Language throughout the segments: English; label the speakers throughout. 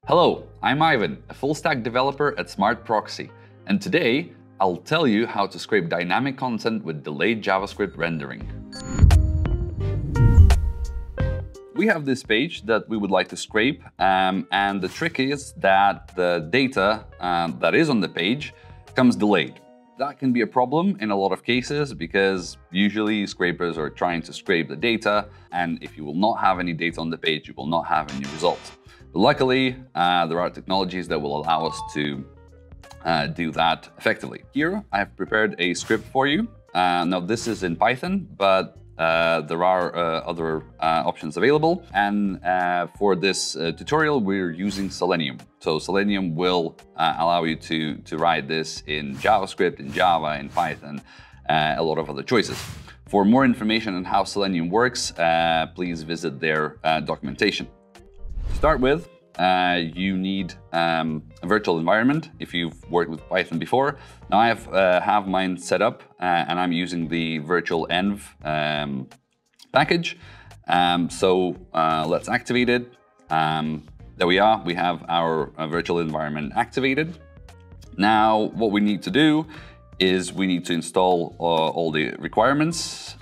Speaker 1: Hello, I'm Ivan, a full-stack developer at Smart Proxy, and today I'll tell you how to scrape dynamic content with delayed JavaScript rendering. We have this page that we would like to scrape, and the trick is that the data that is on the page comes delayed. That can be a problem in a lot of cases because usually scrapers are trying to scrape the data, and if you will not have any data on the page, you will not have any results. Luckily, there are technologies that will allow us to do that effectively. Here, I have prepared a script for you. Now, this is in Python, but there are other options available. And for this tutorial, we're using Selenium. So Selenium will allow you to write this in JavaScript, in Java, in Python, a lot of other choices. For more information on how Selenium works, please visit their documentation. To start with, you need a virtual environment if you've worked with Python before. Now I have mine set up and I'm using the virtual env package. So let's activate it. There we are. We have our virtual environment activated. Now what we need to do is we need to install all the requirements.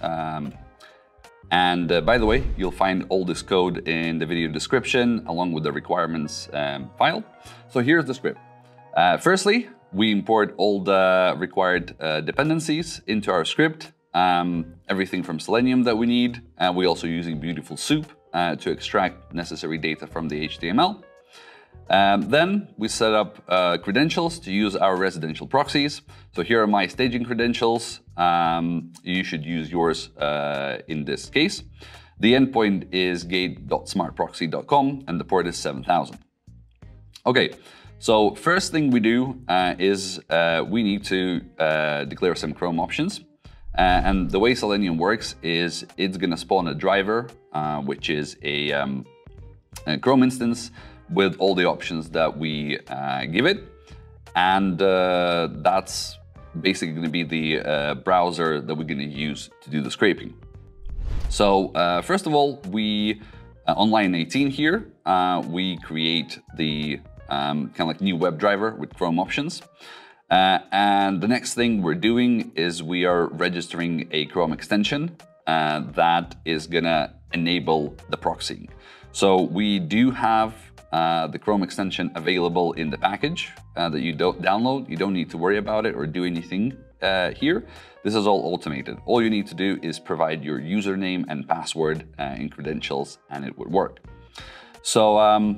Speaker 1: And by the way, you'll find all this code in the video description along with the requirements file. So here's the script. Firstly, we import all the required dependencies into our script. Everything from Selenium that we need. We're also using BeautifulSoup to extract necessary data from the HTML. Then we set up credentials to use our residential proxies. So here are my staging credentials. You should use yours in this case. The endpoint is gate.smartproxy.com and the port is 7000. Okay, so first thing we do is we need to declare some Chrome options. And the way Selenium works is it's going to spawn a driver, which is a Chrome instance with all the options that we give it. And that's basically going to be the browser that we're going to use to do the scraping. So first of all, we on line 18 here, we create the kind of like new WebDriver with Chrome options. And the next thing we're doing is we are registering a Chrome extension that is going to enable the proxying. So we do have the Chrome extension available in the package that you don't download. You don't need to worry about it or do anything here. This is all automated. All you need to do is provide your username and password in credentials and it would work. So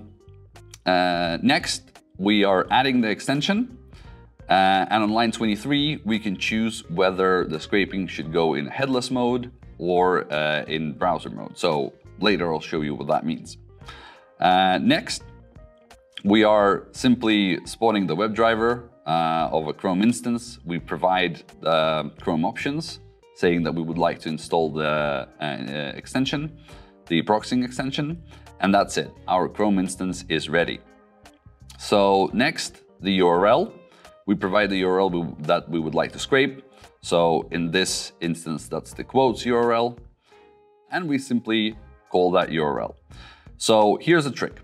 Speaker 1: next, we are adding the extension. And on line 23, we can choose whether the scraping should go in headless mode or in browser mode. So later I'll show you what that means. Next, we are simply spawning the WebDriver of a Chrome instance. We provide the Chrome options saying that we would like to install the extension, the proxying extension, and that's it. Our Chrome instance is ready. So next, the URL. We provide the URL that we would like to scrape. So in this instance, that's the quotes URL, and we simply call that URL. So here's the trick.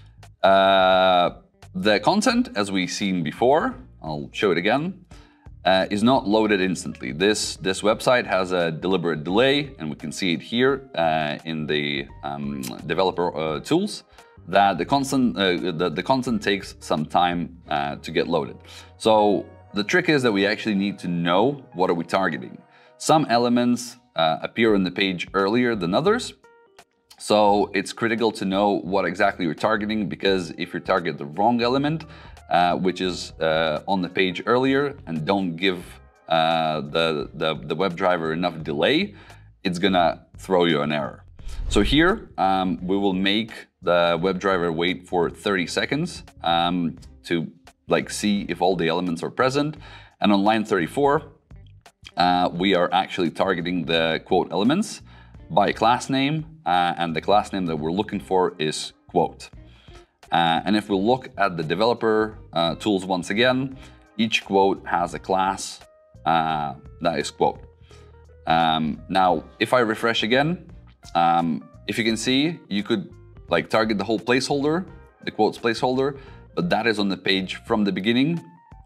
Speaker 1: The content, as we've seen before, I'll show it again, is not loaded instantly. This website has a deliberate delay, and we can see it here in the developer tools, that the content takes some time to get loaded. So the trick is that we actually need to know what are we targeting. Some elements appear on the page earlier than others. So it's critical to know what exactly you're targeting, because if you target the wrong element, which is on the page earlier, and don't give the WebDriver enough delay, it's gonna throw you an error. So here we will make the WebDriver wait for 30 seconds to see if all the elements are present. And on line 34, we are actually targeting the quote elements by class name, and the class name that we're looking for is quote. And if we look at the developer tools once again, each quote has a class that is quote. Now, if I refresh again, if you can see, you could target the whole placeholder the quotes placeholder, but that is on the page from the beginning.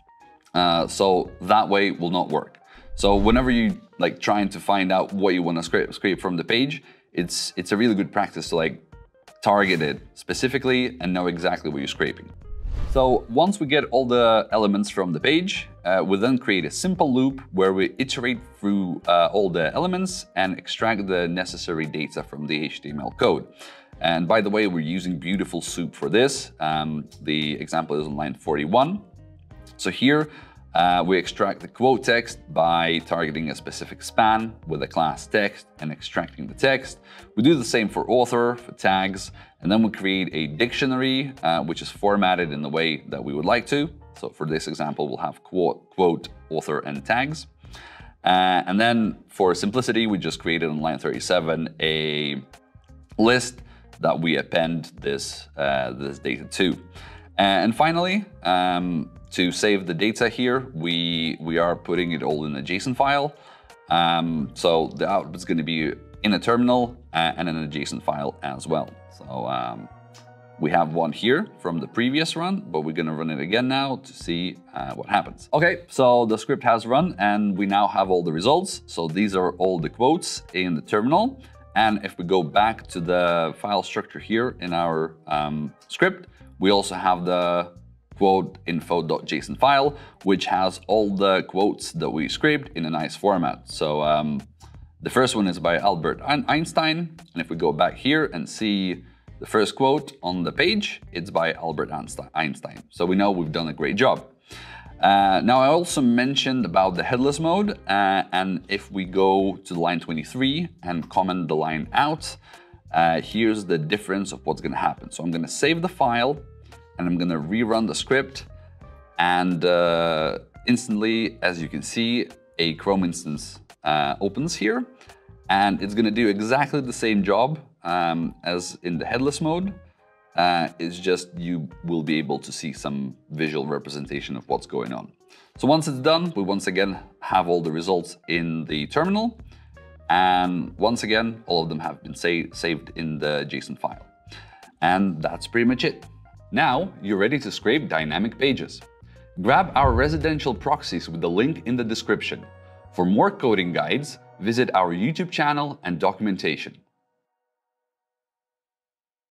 Speaker 1: So that way will not work. So whenever you like trying to find out what you want to scrape from the page, it's a really good practice to like target it specifically and know exactly what you're scraping. So once we get all the elements from the page, we then create a simple loop where we iterate through all the elements and extract the necessary data from the HTML code. And by the way, we're using BeautifulSoup for this. The example is on line 41. So here we extract the quote text by targeting a specific span with a class text and extracting the text. We do the same for author, for tags, and then we create a dictionary which is formatted in the way that we would like to. So for this example, we'll have quote, author, and tags. And then for simplicity, we just created on line 37 a list that we append this data to. And finally, to save the data here, we are putting it all in a JSON file. So the output is going to be in a terminal and in a JSON file as well. So we have one here from the previous run, but we're going to run it again now to see what happens. Okay, so the script has run and we now have all the results. So these are all the quotes in the terminal. And if we go back to the file structure here in our script, we also have the quote info.json file, which has all the quotes that we scraped in a nice format. So the first one is by Albert Einstein. And if we go back here and see the first quote on the page, it's by Albert Einstein. So we know we've done a great job. Now I also mentioned about the headless mode. And if we go to line 23 and comment the line out, here's the difference of what's going to happen. So I'm going to save the file and I'm going to rerun the script. And instantly, as you can see, a Chrome instance opens here. And it's going to do exactly the same job as in the headless mode. It's just you will be able to see some visual representation of what's going on. So once it's done, we once again have all the results in the terminal. And once again, all of them have been saved in the JSON file. And that's pretty much it. Now you're ready to scrape dynamic pages. Grab our residential proxies with the link in the description. For more coding guides, visit our YouTube channel and documentation.